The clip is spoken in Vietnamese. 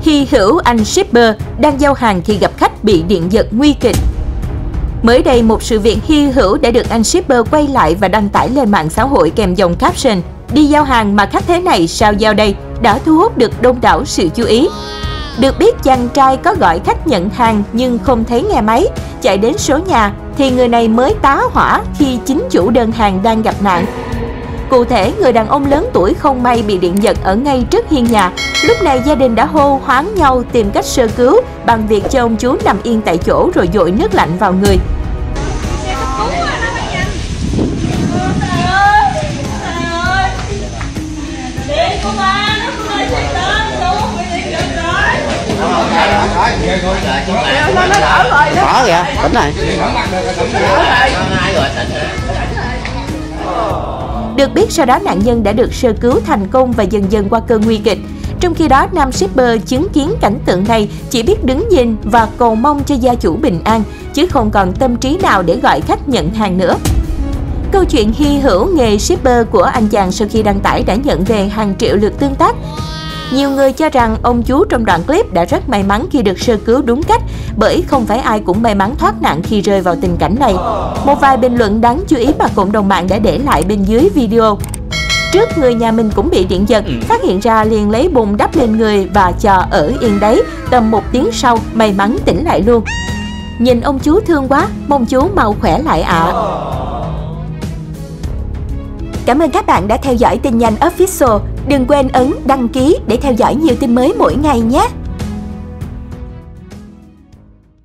Hy hữu anh shipper đang giao hàng thì gặp khách bị điện giật nguy kịch. Mới đây, một sự việc hy hữu đã được anh shipper quay lại và đăng tải lên mạng xã hội kèm dòng caption: "Đi giao hàng mà khách thế này sao giao đây?" đã thu hút được đông đảo sự chú ý. Được biết, chàng trai có gọi khách nhận hàng nhưng không thấy nghe máy, chạy đến số nhà thì người này mới tá hỏa khi chính chủ đơn hàng đang gặp nạn. Cụ thể, người đàn ông lớn tuổi không may bị điện giật ở ngay trước hiên nhà. Lúc này gia đình đã hô hoán nhau tìm cách sơ cứu bằng việc cho ông chú nằm yên tại chỗ rồi dội nước lạnh vào người. Nó đỡ rồi đó. Bỏ kìa, tỉnh này. Được biết, sau đó nạn nhân đã được sơ cứu thành công và dần dần qua cơn nguy kịch. Trong khi đó, nam shipper chứng kiến cảnh tượng này chỉ biết đứng nhìn và cầu mong cho gia chủ bình an, chứ không còn tâm trí nào để gọi khách nhận hàng nữa. Câu chuyện hy hữu nghề shipper của anh chàng sau khi đăng tải đã nhận về hàng triệu lượt tương tác. Nhiều người cho rằng ông chú trong đoạn clip đã rất may mắn khi được sơ cứu đúng cách, bởi không phải ai cũng may mắn thoát nạn khi rơi vào tình cảnh này. Một vài bình luận đáng chú ý mà cộng đồng mạng đã để lại bên dưới video. Trước, người nhà mình cũng bị điện giật, phát hiện ra liền lấy bùn đắp lên người và cho ở yên đấy. Tầm 1 tiếng sau, may mắn tỉnh lại luôn. Nhìn ông chú thương quá, mong chú mau khỏe lại ạ. Cảm ơn các bạn đã theo dõi tin nhanh Official. Đừng quên ấn đăng ký để theo dõi nhiều tin mới mỗi ngày nhé.